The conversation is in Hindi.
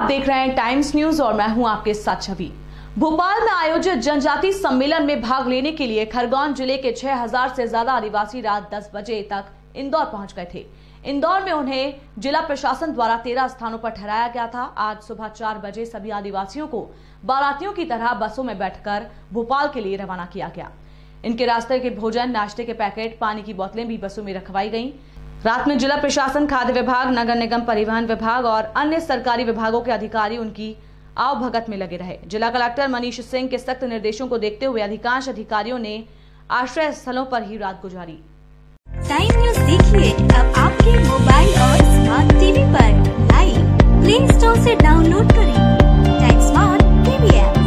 देख रहे हैं टाइम्स न्यूज और मैं हूं आपके साथ छवि। भोपाल में आयोजित जनजातीय सम्मेलन में भाग लेने के लिए खरगोन जिले के 6000 से ज्यादा आदिवासी रात 10 बजे तक इंदौर पहुंच गए थे। इंदौर में उन्हें जिला प्रशासन द्वारा 13 स्थानों पर ठहराया गया था। आज सुबह 4 बजे सभी आदिवासियों को बारातियों की तरह बसों में बैठकर भोपाल के लिए रवाना किया गया। इनके रास्ते के भोजन, नाश्ते के पैकेट, पानी की बोतलें भी बसों में रखवाई गईं। रात में जिला प्रशासन, खाद्य विभाग, नगर निगम, परिवहन विभाग और अन्य सरकारी विभागों के अधिकारी उनकी आवभगत में लगे रहे। जिला कलेक्टर मनीष सिंह के सख्त निर्देशों को देखते हुए अधिकांश अधिकारियों ने आश्रय स्थलों पर ही रात गुजारी। टाइम न्यूज देखिए अब आपके मोबाइल और स्मार्ट टीवी पर। लाइव प्ले स्टोर से डाउनलोड करें टाइम स्मार्ट टीवी ऐप।